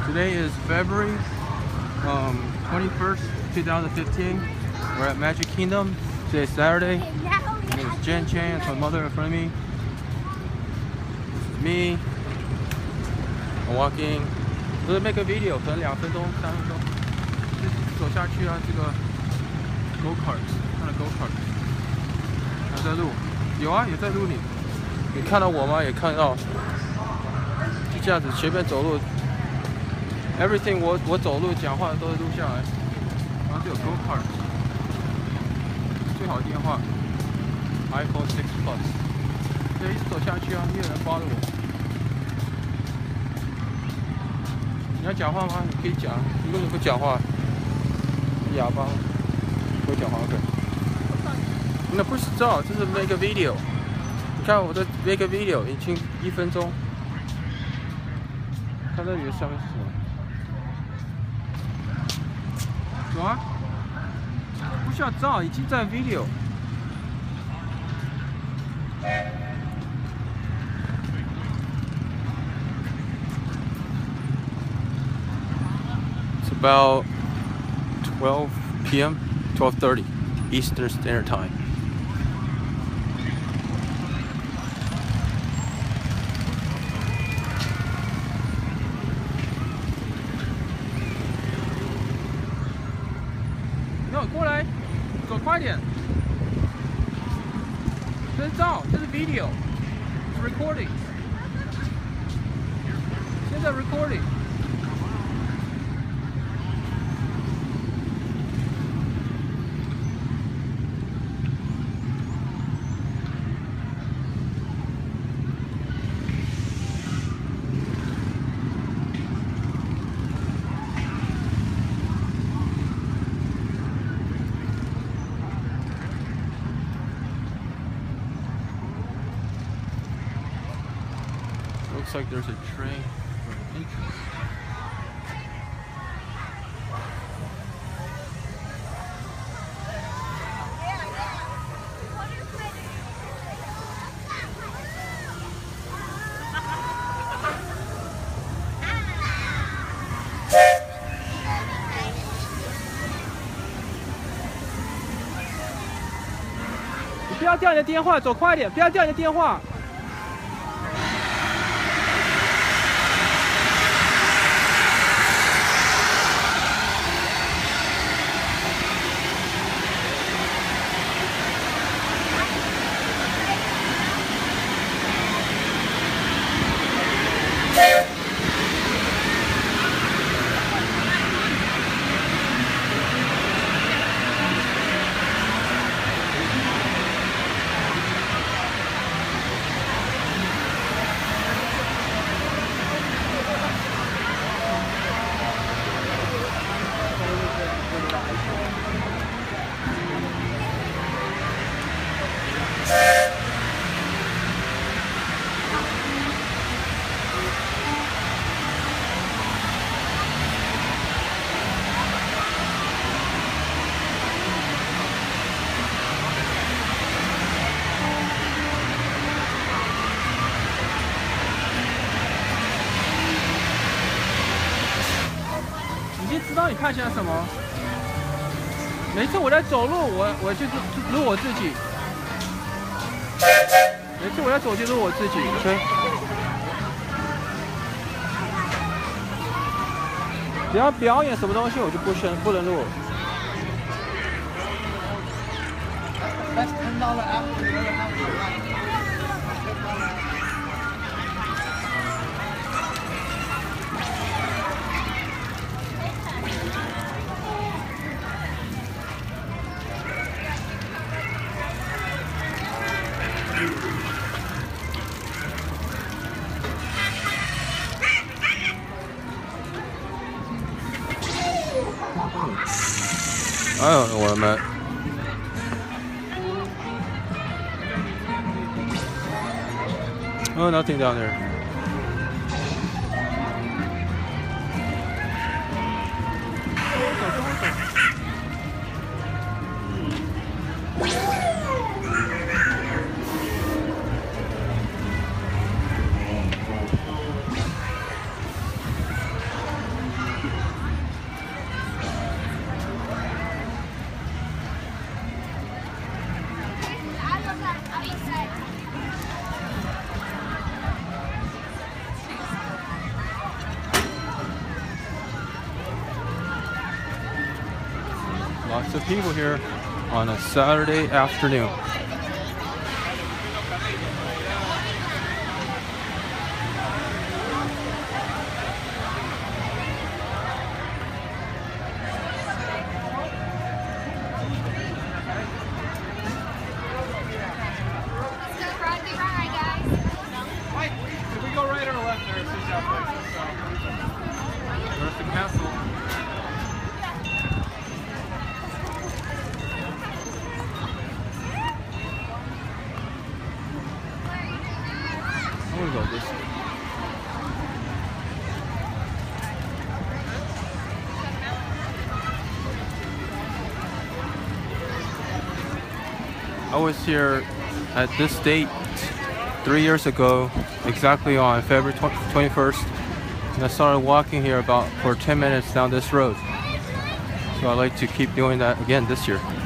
Today is February 21st, 2015. We're at Magic Kingdom. Today's Saturday. My name is Jen Chan. It's my mother in front of me. This is me. I'm walking. 就是 make a video， 可能2分钟、3分钟。就是走下去啊，这个 go kart， 看到 go kart， 还在录。有啊，也在录你。你看到我吗？也看到。就这样子，随便走路。 Everything 我走路讲话都会录下来，然后这有 Go Kart， 最好的电话 iPhone 6 Plus， 对，一直走下去啊，没有人follow我。你要讲话吗？你可以讲，如果你不讲话，哑巴，不讲话 OK。那不是照，这是 make a video。你看我的 make a video 已经1分钟，看这里的上面是什么？ 走啊！不需要照，已经在 video。It's about 12 p.m. 12:30 Eastern Standard Time. No， 过来，走快点。这是照，这是 video， 是 recording。现在 recording。Looks like there's a train for the entrance. You 不要掉你的电话，走快点，不要掉你的电话。 你知道你看起来什么？每次我在走路，我就是录我自己。每次我在走就录我自己 ，OK。只要表演什么东西，我就不能录。I don't know where I'm at. Oh, nothing down there. lots of people here on a Saturday afternoon. There's the castle. I'm gonna go this way. I was here at this date 3 years ago, exactly on February 21st, and I started walking here for 10 minutes down this road. So I'd like to keep doing that again this year.